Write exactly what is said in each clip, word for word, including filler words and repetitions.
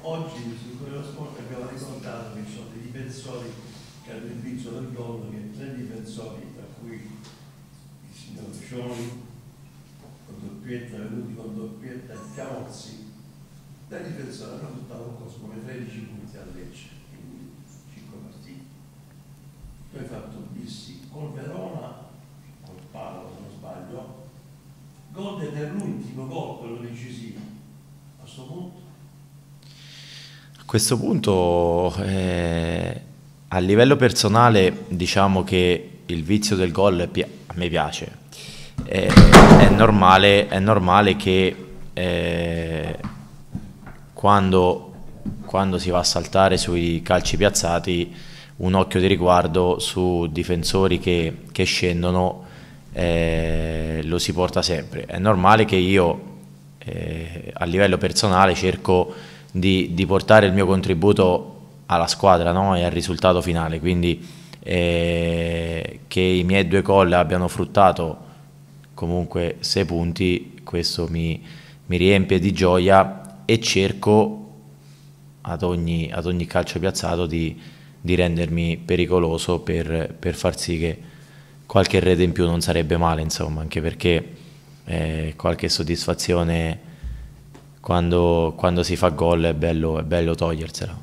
oggi sul Corriere dello Sport abbiamo ricordato che ci sono dei difensori che hanno il vizio del gol, che tre difensori, tra cui il signor Scioli, con doppietta, venuti con doppietta e Chiamozzi, tre difensori hanno buttato qualcosa come tredici punti a Lecce, quindi cinque partite. Tu hai fatto bissi col Verona, col palo se non sbaglio, gol è l'ultimo gol, quello decisivo. A questo punto? A questo punto, eh, a livello personale, diciamo che il vizio del gol a me piace. Eh, è, normale, è normale che eh, quando, quando si va a saltare sui calci piazzati, un occhio di riguardo su difensori che, che scendono eh, lo si porta sempre. È normale che io eh, a livello personale cerco di, di portare il mio contributo alla squadra, no? E al risultato finale, quindi eh, che i miei due gol abbiano fruttato comunque sei punti, questo mi, mi riempie di gioia e cerco ad ogni, ad ogni calcio piazzato di, di rendermi pericoloso per, per far sì che qualche rete in più non sarebbe male, insomma, anche perché eh, qualche soddisfazione quando, quando si fa gol è bello, è bello togliersela.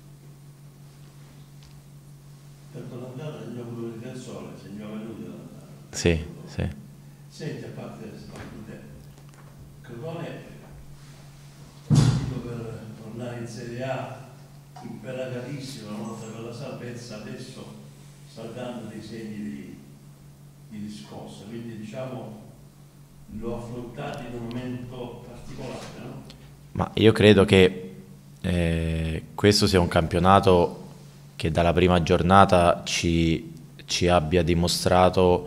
Per l'andata del gioco del difensore, segnava lui dall'andata. Sì, sì. Senti, a parte queste battute, Crotone, dico per tornare in Serie A, imperagatissimo, una volta per la salvezza, adesso sta dando dei segni di, di riscossa, quindi diciamo lo affrontate in un momento particolare, no? Ma io credo che eh, questo sia un campionato che dalla prima giornata ci, ci abbia dimostrato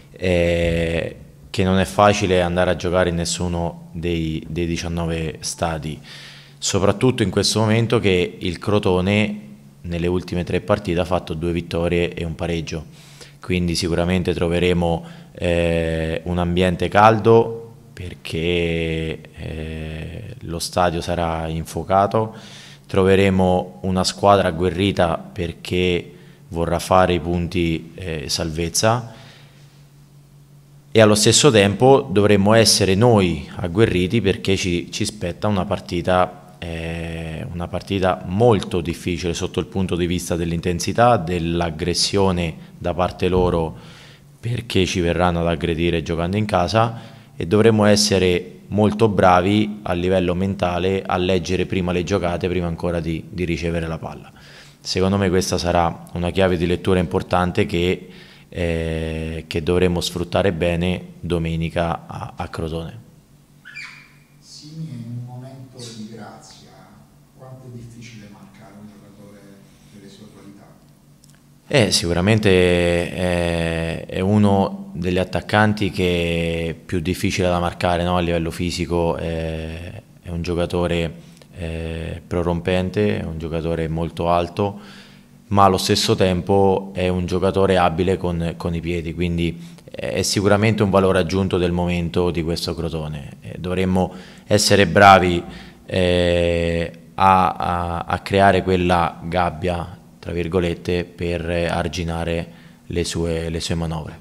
eh, che non è facile andare a giocare in nessuno dei, dei diciannove stadi, soprattutto in questo momento che il Crotone nelle ultime tre partite ha fatto due vittorie e un pareggio, quindi sicuramente troveremo eh, un ambiente caldo perché eh, lo stadio sarà infuocato, troveremo una squadra agguerrita perché vorrà fare i punti eh, salvezza e allo stesso tempo dovremmo essere noi agguerriti perché ci, ci spetta una partita, eh, una partita molto difficile sotto il punto di vista dell'intensità, dell'aggressione da parte loro perché ci verranno ad aggredire giocando in casa e dovremmo essere molto bravi a livello mentale a leggere prima le giocate prima ancora di, di ricevere la palla. Secondo me questa sarà una chiave di lettura importante che Eh, che dovremmo sfruttare bene domenica a, a Crotone. Simi è in un momento di grazia, quanto è difficile marcare un giocatore delle sue qualità? Eh, sicuramente è, è uno degli attaccanti che è più difficile da marcare, no? A livello fisico è, è un giocatore eh, prorompente, è un giocatore molto alto, ma allo stesso tempo è un giocatore abile con, con i piedi, quindi è sicuramente un valore aggiunto del momento di questo Crotone. Eh, dovremmo essere bravi eh, a, a, a creare quella gabbia, tra virgolette, per arginare le sue, le sue manovre.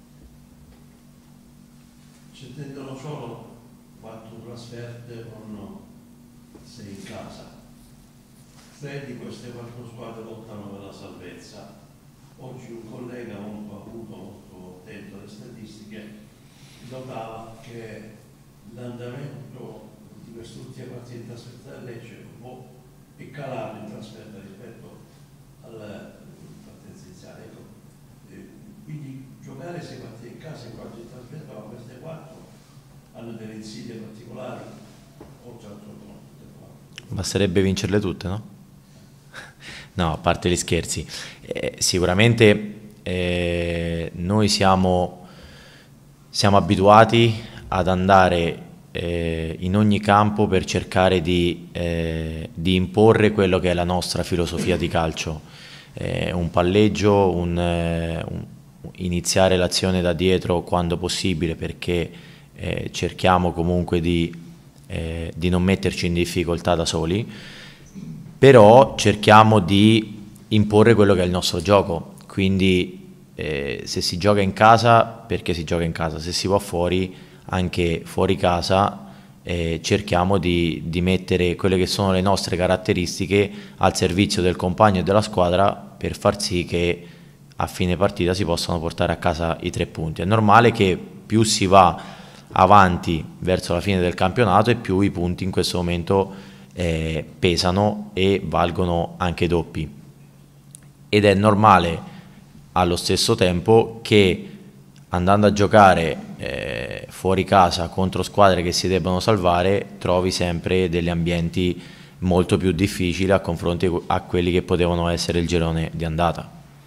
Ci tendono solo quattro trasferte con sei in casa. Tre di queste quattro squadre lottano per la salvezza. Oggi un collega molto acuto, molto attento alle statistiche, notava che l'andamento di quest'ultima partita in trasferta a Lecce è calato in trasferta rispetto alla partenza iniziale. Ecco. Quindi giocare sei partite in casa in quanto in trasferta, ma queste quattro hanno delle insidie particolari, oltre al Crotone. Basterebbe vincerle tutte, no? No, a parte gli scherzi, eh, sicuramente eh, noi siamo, siamo abituati ad andare eh, in ogni campo per cercare di, eh, di imporre quello che è la nostra filosofia di calcio, eh, un palleggio, un, eh, un, iniziare l'azione da dietro quando possibile perché eh, cerchiamo comunque di, eh, di non metterci in difficoltà da soli. però cerchiamo di imporre quello che è il nostro gioco, quindi eh, se si gioca in casa, perché si gioca in casa, se si va fuori, anche fuori casa, eh, cerchiamo di, di mettere quelle che sono le nostre caratteristiche al servizio del compagno e della squadra per far sì che a fine partita si possano portare a casa i tre punti. È normale che più si va avanti verso la fine del campionato e più i punti in questo momento eh, pesano e valgono anche doppi, ed è normale allo stesso tempo che andando a giocare eh, fuori casa contro squadre che si debbano salvare trovi sempre degli ambienti molto più difficili a confronto a quelli che potevano essere il girone di andata.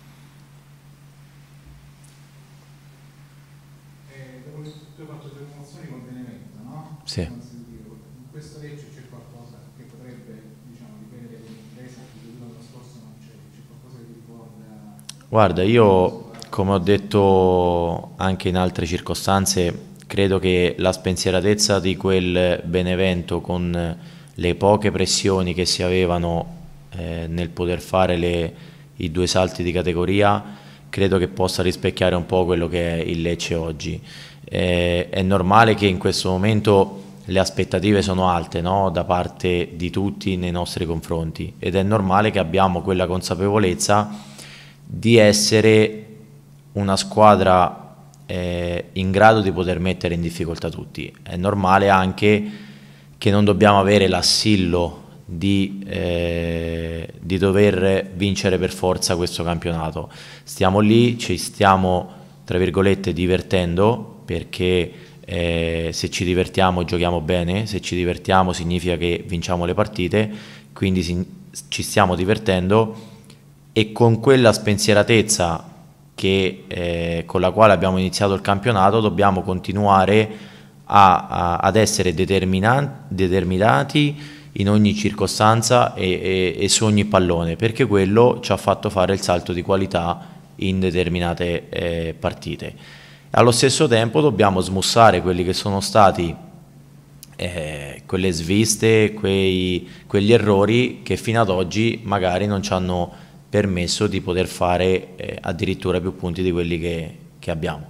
Eh, dopo che tu hai fatto due promozioni con Benevento, no? Sì. In questo Lecce c'è qualcosa che potrebbe, diciamo, dipendere dall'impresa che l'anno scorso non c'è, c'è qualcosa che ti ricorda? Guarda, io come ho detto anche in altre circostanze, credo che la spensieratezza di quel Benevento, con le poche pressioni che si avevano eh, nel poter fare le, i due salti di categoria, credo che possa rispecchiare un po' quello che è il Lecce oggi. Eh, è normale che in questo momento le aspettative sono alte, no? Da parte di tutti nei nostri confronti, ed è normale che abbiamo quella consapevolezza di essere una squadra eh, in grado di poter mettere in difficoltà tutti. È normale anche che non dobbiamo avere l'assillo di, eh, di dover vincere per forza questo campionato. Stiamo lì, ci stiamo tra virgolette divertendo, perché eh, se ci divertiamo giochiamo bene, se ci divertiamo significa che vinciamo le partite, quindi si, ci stiamo divertendo, e con quella spensieratezza che, eh, con la quale abbiamo iniziato il campionato dobbiamo continuare a, a, ad essere determinati in ogni circostanza e, e, e su ogni pallone, perché quello ci ha fatto fare il salto di qualità in determinate eh, partite. Allo stesso tempo dobbiamo smussare quelli che sono stati eh, quelle sviste, quei, quegli errori che fino ad oggi magari non ci hanno permesso di poter fare eh, addirittura più punti di quelli che, che abbiamo.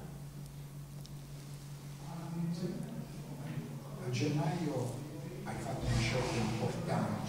A gennaio hai fatto una scelta importante.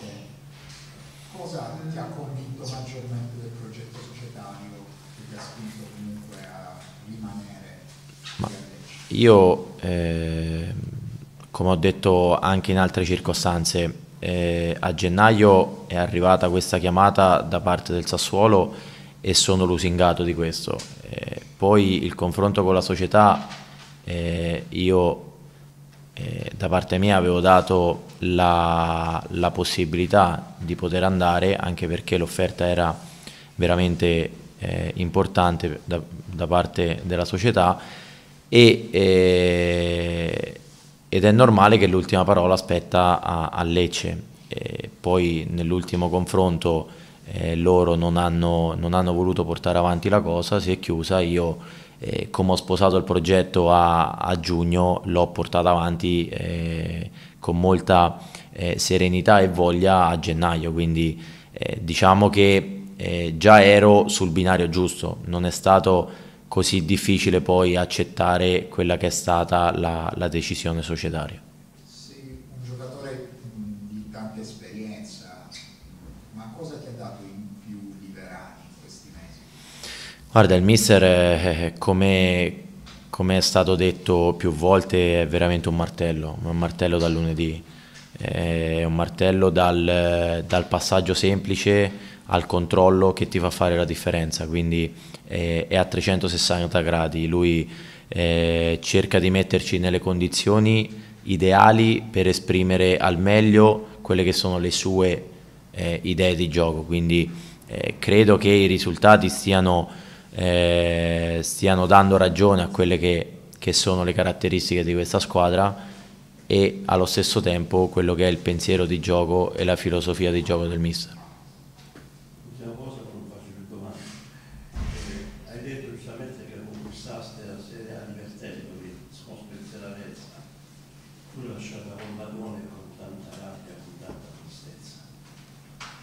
Cosa ti ha convinto maggiormente del progetto societario che ti ha spinto comunque a rimanere qui a Lecce? Io, eh, come ho detto anche in altre circostanze, Eh, a gennaio è arrivata questa chiamata da parte del Sassuolo e sono lusingato di questo. Eh, poi il confronto con la società, eh, io eh, da parte mia avevo dato la, la possibilità di poter andare, anche perché l'offerta era veramente eh, importante da, da parte della società, e eh, ed è normale che l'ultima parola aspetta a, a Lecce. E poi nell'ultimo confronto eh, loro non hanno, non hanno voluto portare avanti la cosa, si è chiusa. Io eh, come ho sposato il progetto a, a giugno, l'ho portata avanti eh, con molta eh, serenità e voglia a gennaio, quindi eh, diciamo che eh, già ero sul binario giusto, non è stato così difficile poi accettare quella che è stata la, la decisione societaria. Sei un giocatore mh, di tanta esperienza, ma cosa ti ha dato in più Liverani in questi mesi? Guarda, il mister, eh, come, come è stato detto più volte, è veramente un martello, un martello dal lunedì, è un martello dal, dal passaggio semplice al controllo che ti fa fare la differenza, quindi eh, è a trecentosessanta gradi. Lui eh, cerca di metterci nelle condizioni ideali per esprimere al meglio quelle che sono le sue eh, idee di gioco, quindi eh, credo che i risultati stiano, eh, stiano dando ragione a quelle che, che sono le caratteristiche di questa squadra, e allo stesso tempo quello che è il pensiero di gioco e la filosofia di gioco del mister. L'ultima cosa, non faccio più domande. Eh, hai detto giustamente che conquistaste la Serie A divertendovi, spensieratezza. Tu l'hai lasciata con Badone con tanta rabbia, con tanta tristezza.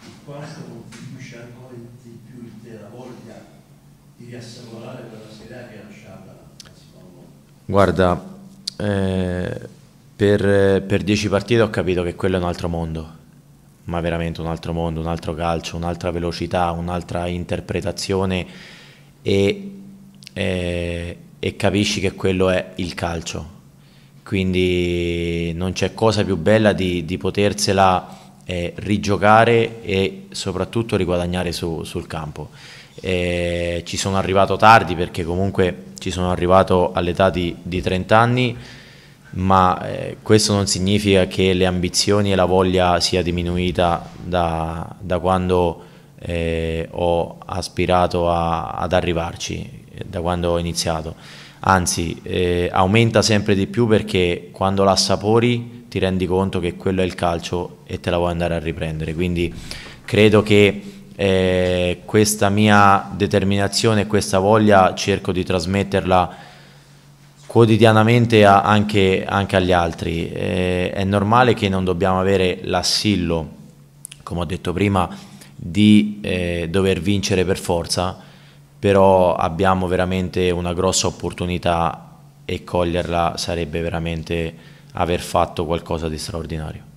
questo contribuisce ancora di più il te la voglia di riassicurare quella serietà che è lasciata al secondo. Guarda, eh, per, per dieci partite ho capito che quello è un altro mondo, ma veramente un altro mondo, un altro calcio, un'altra velocità, un'altra interpretazione e, eh, e capisci che quello è il calcio. Quindi non c'è cosa più bella di, di potersela eh, rigiocare e soprattutto riguadagnare su, sul campo. Eh, ci sono arrivato tardi perché comunque ci sono arrivato all'età di, di trenta anni, ma eh, questo non significa che le ambizioni e la voglia sia diminuita da, da quando eh, ho aspirato a, ad arrivarci, da quando ho iniziato. Anzi, eh, aumenta sempre di più perché quando la assapori ti rendi conto che quello è il calcio e te la vuoi andare a riprendere. Quindi credo che eh, questa mia determinazione e questa voglia cerco di trasmetterla quotidianamente a, anche, anche agli altri. Eh, è normale che non dobbiamo avere l'assillo, come ho detto prima, di eh, dover vincere per forza, però abbiamo veramente una grossa opportunità e coglierla sarebbe veramente aver fatto qualcosa di straordinario.